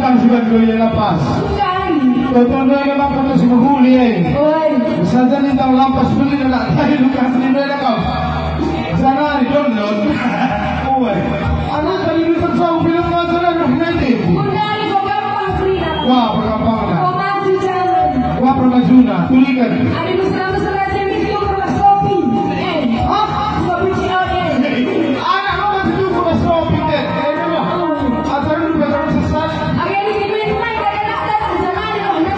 utang si Bagdoy lapas. Totoo na naman ko si Mahuli eh. Sa dyan itang lampas puli na lang tayo lukas nila na ka. Sana ni Don Lord. Uy. Ano talilitan sa upilang mga dyan na United? Undali ko gampang free na. Wah, pagkampang na. Komasi Charon. Wah, pramajuna. Tulikan. Ano mo sa James yung mga Sophie? Ha? Sophie Chion. Anak ko masih dulu ko Sophie din. Eh, ano? Asal lu ba sa sas? Again, hindi ko yung may kaganakan sa jalan.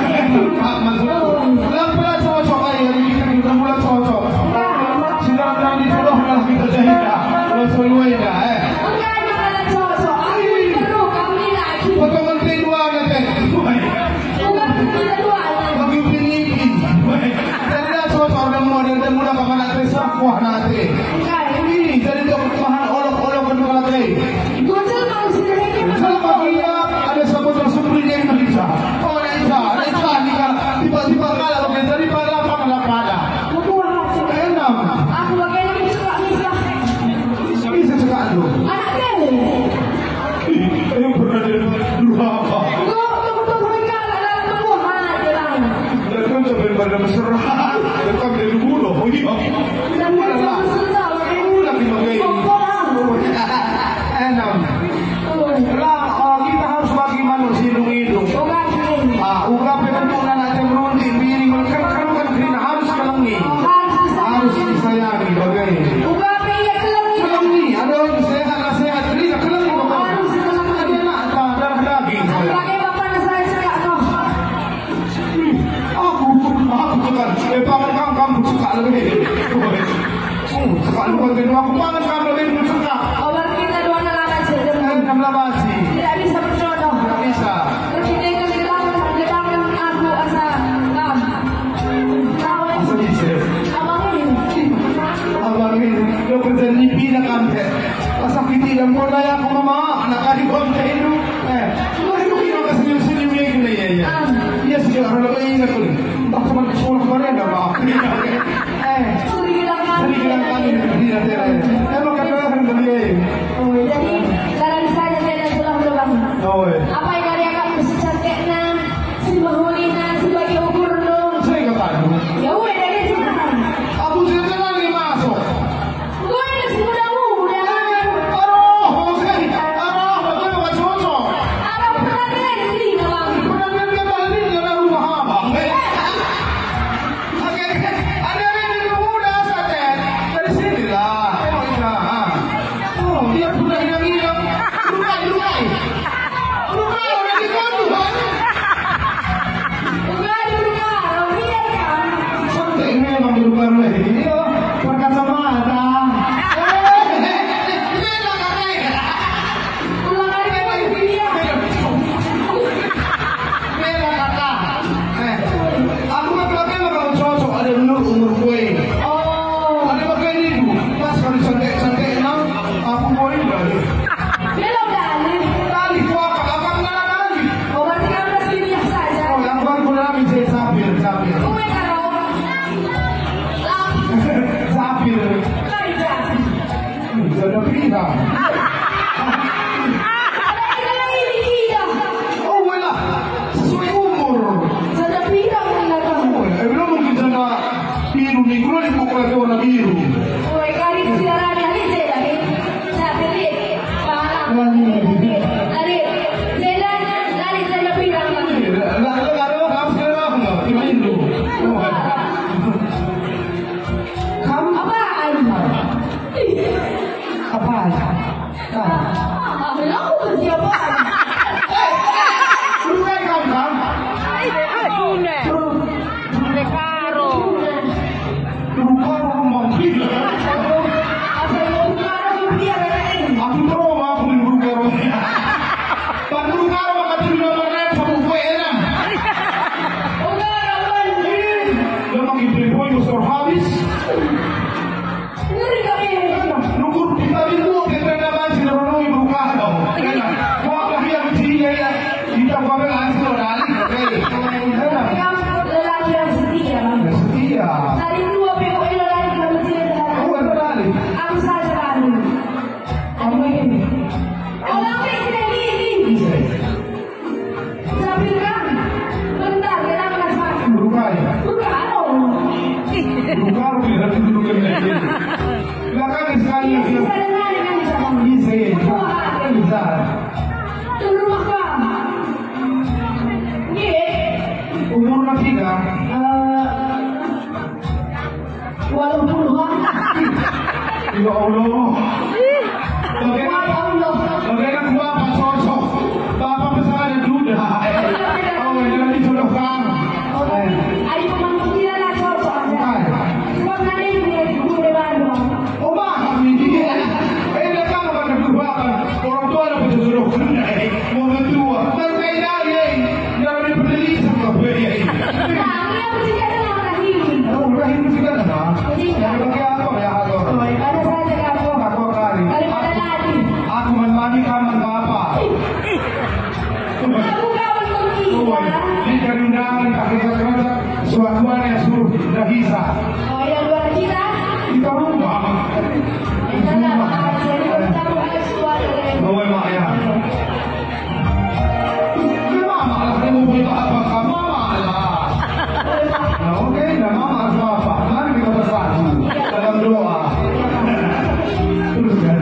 Lang pala cocok ay kita mula cocok. Sila lang dito loh lang kita jahit. Kalau seluai dah Ang gano ka na choso. Ang pero kami lagi. Pagkamantin dua natin. Kung bakit pinadua na. Magpipilipi. Dali na cocok na mo dan mula ka natin sa kuha natin. Ini dari itu mahal olok-olok kan natin. Gojol ka kung sinahin ka. Sa pagkaya ada sabot ang sumuli niya yung malisa. Oh, naisa, tiba-tiba kala ko dari para pangalapada. Mabuha ka. Kaya naman. Ako wagay na yung suka-misa. Bisa cakap tu. Anak bele. Ayun pernah dia dua apa? Tunggu mereka adalah mabuha natin. Lepas tu benar-benar mesra. Lepas dia dulu, oh iya. Dan mereka bersenang. Lagi magai. Enam. Lah, kita harus bagi manusia hidung-hidung. Ungkap penentuan natin berunding, minimal kan kena harus kelengi. Harus disayangi, bagai. Kelengi, ada orang sehat, tidak kelengi bapak. Ada nak darah daging saya. Aku suka. Pangan kamu suka lebih. Suka lupa kedua aku pangan kamu lebih suka. Enam labasi. Tidak bisa berjodoh. Tidak bisa. Percintaan gelangan aku asa ngam. Asa bisa. Abang ini. Lo kerja lipi na kampe. Asa kiti lang mo na ako mama. Nakalibon ka ino. Ano kino ka sinyo niya yun na yan. Iya sige, ano lang kayo na kulit. Baka man kusulang pa rin. Suri lang kami. Sari lang kami. Hindi na tira. Makakala ka ng gabi. Jadi dalam saja saya pulang pulang. Apa yang dari kami secantik na si Mahuli na si bagi ukur dong. Saya katakan. Ya udah dari sana. Aku cerita lagi masuk. Gue ini si muda-muda. Betul gak cocok. Apa pernah ganti bang? Pernah dia balik ke rumah abang. Ada yang di rumah saja. Dari sini lah. Dia pernah hilang. Lukai. ya Allah. Bagaimana bapak sosok bapak pesanan duda. Oh, jangan dijodohkan. Ayo pemangku tidak lah cocok anda. Sebab nanti ibu di Bandung. Oh, kami dia. Datang kepada keluarga. Orang tua ada berjodoh. Mau mentua. Terkait lagi. Jangan dipeduli sama bayi. Kami yang berjika dengan rahim. Oh, rahim juga ada. Berjika. Pakai apa ya aku? Ada saja kamu. Aku kali. Daripada lagi. Aku menemani kaman bapak. Aku kawan kita. Jika undangan pakai kata suatuan yang suruh Rahisa. Oh yang luar kita. Kita rumah. Jadi bertamu ada suara. Oh mak ya. Mama lah yang mau apa kamu mama lah. Nah, oke, dah mama harus apa? Mari kita bersatu dalam doa. Teruskan.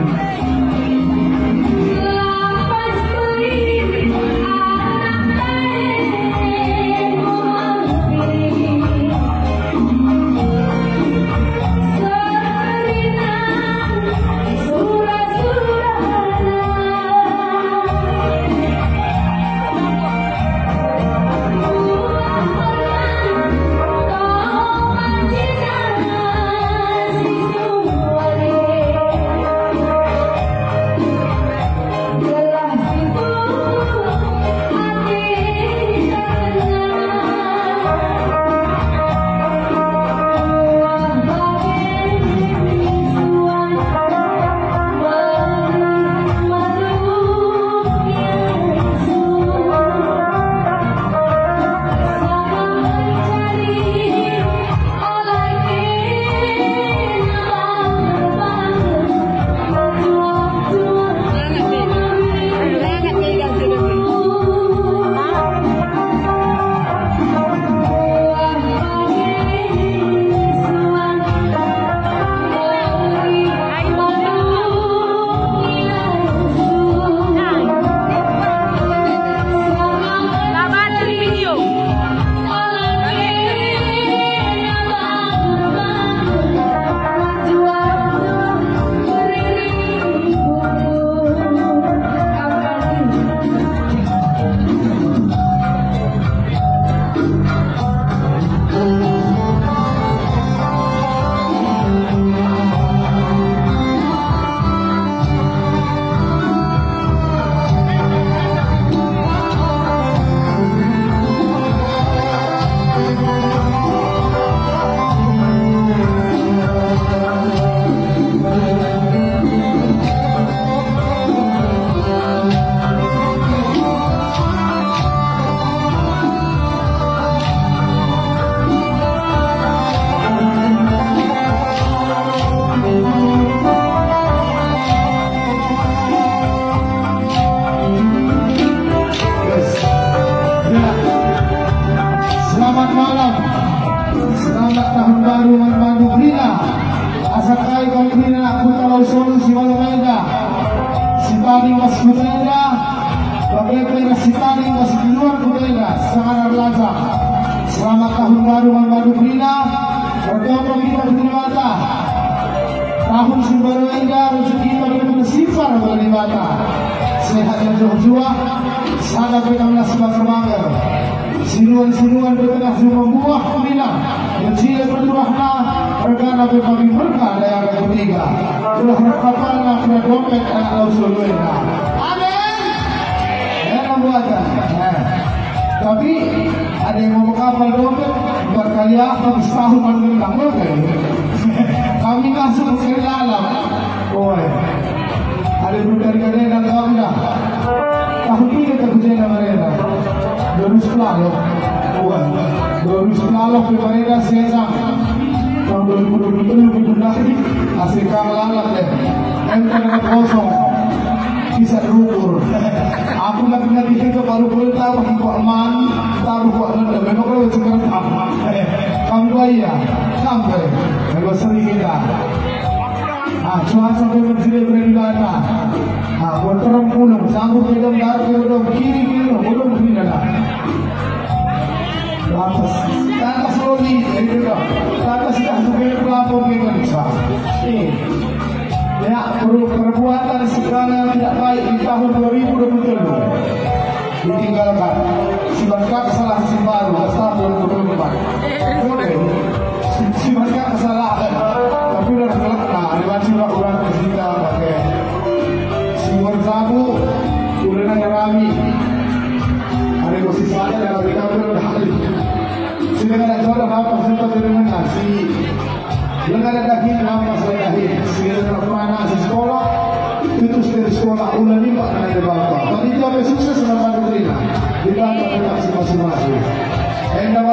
Selamat tahun baru Manbadu Brina. Berdoa kita berterima tahun baru enggak rezeki bagi bersifar berlibata. Sehat dan jua sana berkamlah sebab bermangga. Siluan-siluan bertengah semua buah Brina. Kecil berturahna berkana berbagi berkah daya ketiga. Telah berkapalna kena dompet anak lausul luena. Amin. Enak buatan. Tapi ada yang mau kapal dompet buat kalian tapi setahun malam kamu kan? Kami langsung ke dalam. Oi, ada dari kalian dan kau dah. Tahun ini kita kerja mereka. 2010, mereka sesang. Tahun 2020 kita lagi asik kalah deh. Entah kosong. Bisa terukur. Aku lagi itu baru boleh taruh di aman, taruh buat anda. Memang kalau sekarang sama. Kamu bayar sampai. Kalau sering kita. Cuaca sampai menjadi berbeda. Buat terang pulang, sanggup dalam darah dalam kiri belum begini dah. Atas lagi, itu dah. Atas dah sampai pelapor kita bisa. perbuatan segala tidak baik di tahun 2027 ditinggalkan. Sifatkan kesalahan si baru tahun 2024. Boleh. Sifatkan kesalahan. Tapi udah kelak diwajib orang kita pakai simur sabu udah nanya rami. Ada posisi ada dalam kita udah hari. Sedangkan ada jual apa sempat dengan nasi. Dengan ada daging apa saya daging. Segala mana di sekolah itu dari sekolah ulah ni pak ada bapak. Tapi dia sukses dalam Madura. Kita tak masing-masing.